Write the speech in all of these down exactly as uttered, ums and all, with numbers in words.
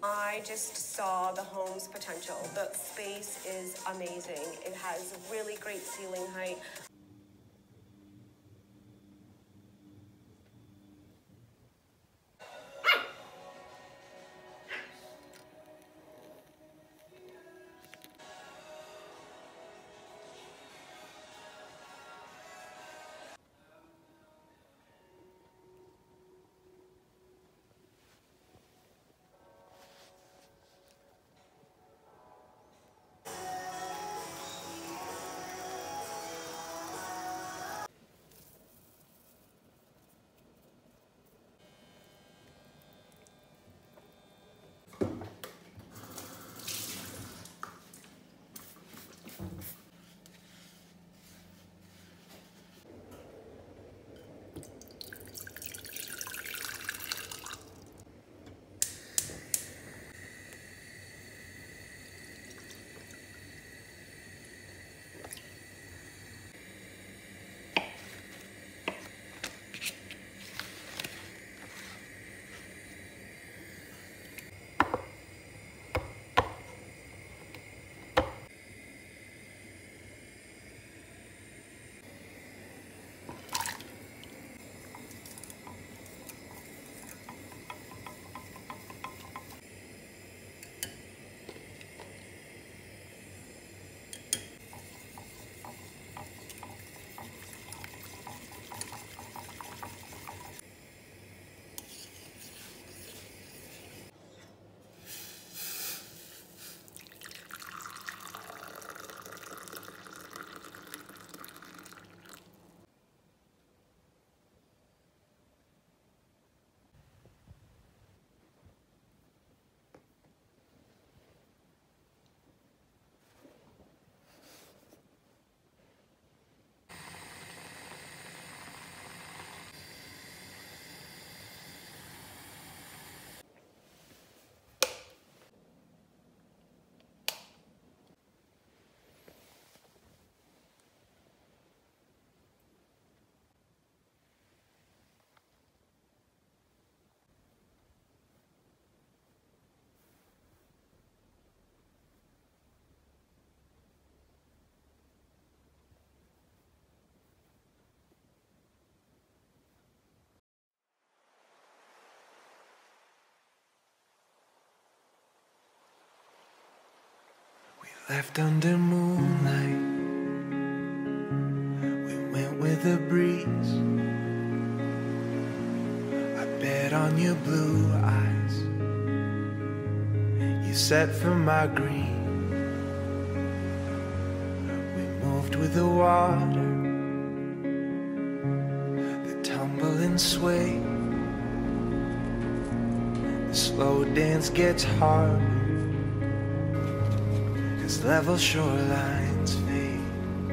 I just saw the home's potential. The space is amazing. It has really great ceiling height. Left under moonlight, we went with the breeze. I bet on your blue eyes, you set for my green. We moved with the water, the tumble and sway. The slow dance gets harder as level shorelines fade.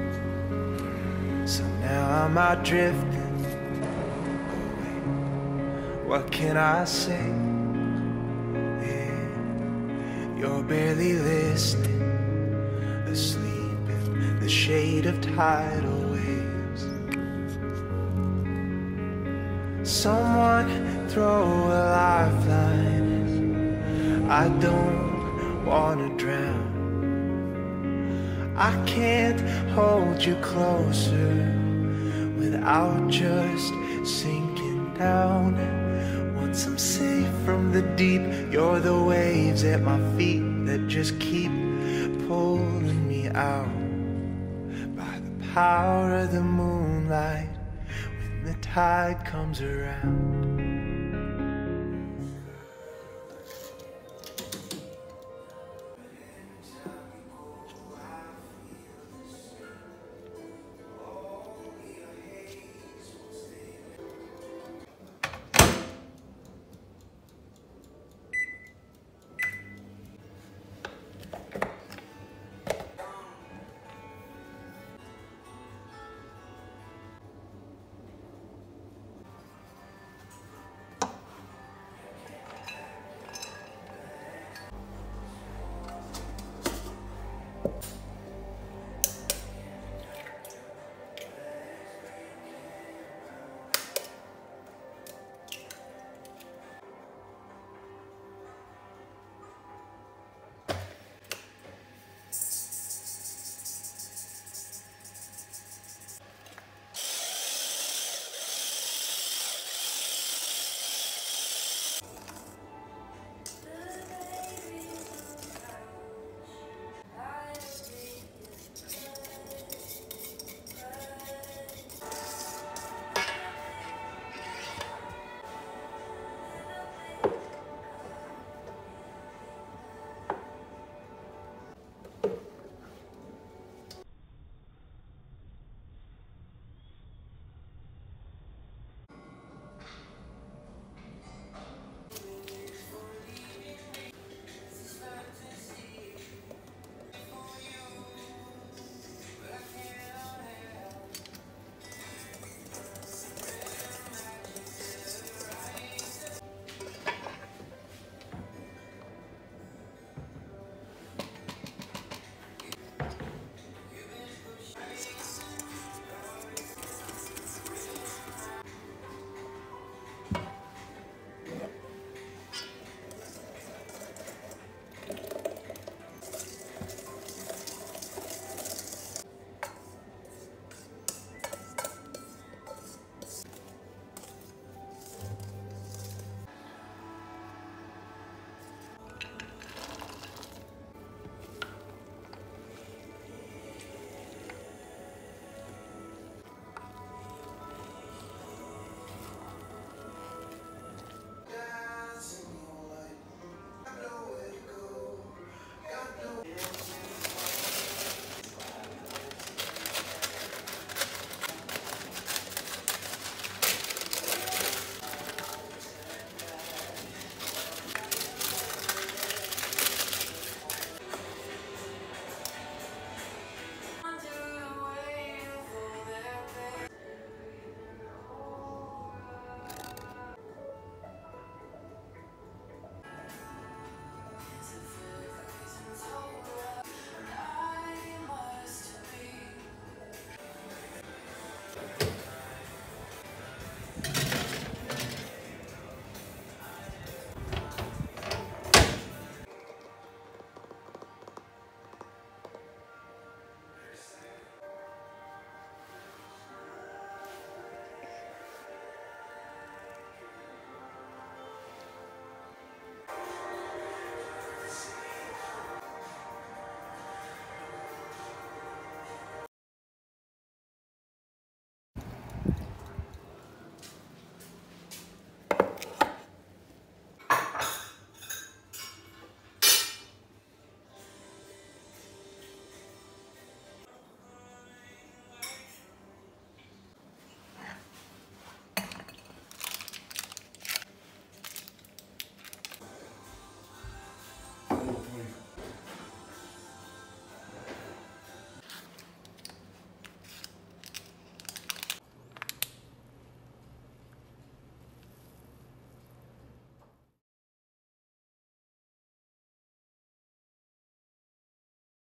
So now I'm out drifting away. What can I say? Yeah, you're barely listening, asleep in the shade of tidal waves. Someone throw a lifeline. I don't wanna drown. I can't hold you closer without just sinking down. Once I'm safe from the deep, you're the waves at my feet that just keep pulling me out. By the power of the moonlight, when the tide comes around.